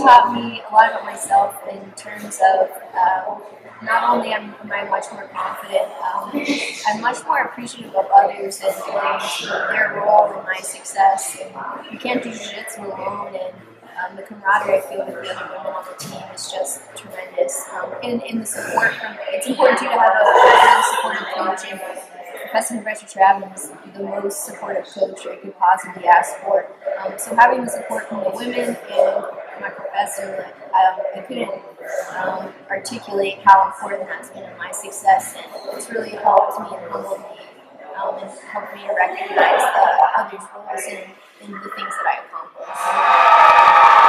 taught me a lot about myself in terms of not only am I much more confident, I'm much more appreciative of others and their role in my success. And you can't do jiu-jitsu alone, and the camaraderie I feel with the other women on the team is just tremendous. And the support it's important too to have a really supportive coach. And Professor Traven is the most supportive coach I could possibly ask for. So having the support from the women and my professor, I couldn't articulate how important that's been in my success, and it's really helped me and humbled me and helped me to recognize the others' roles in the things that I accomplish.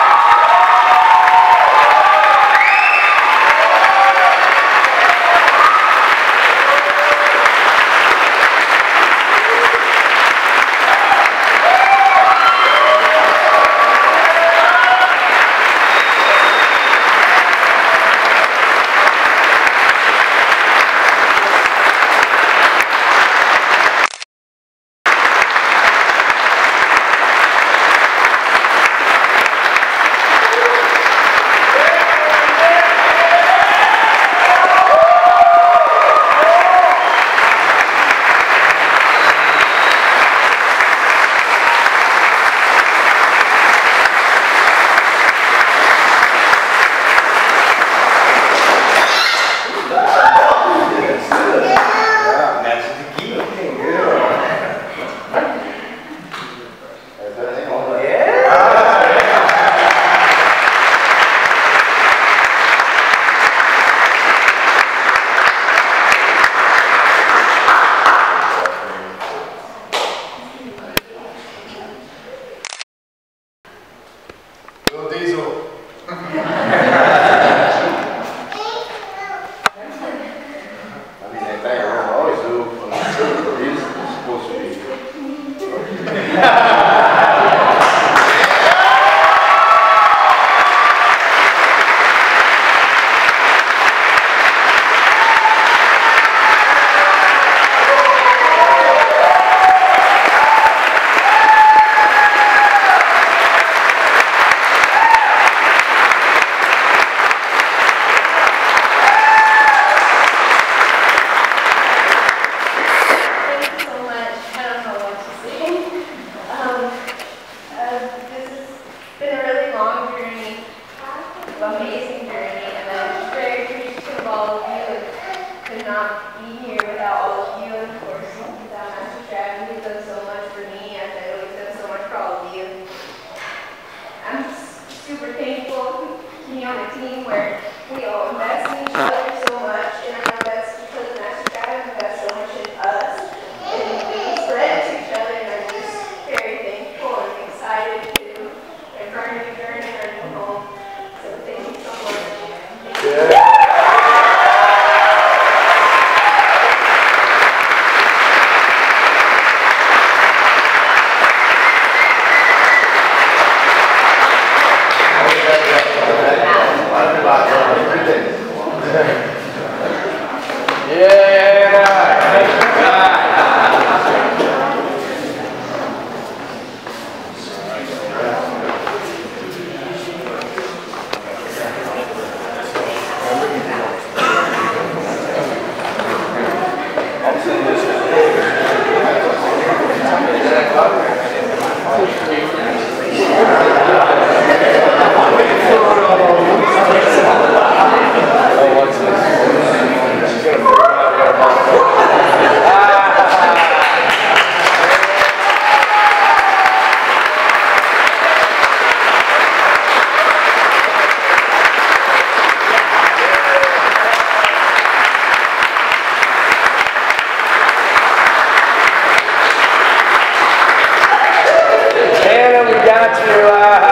Got you.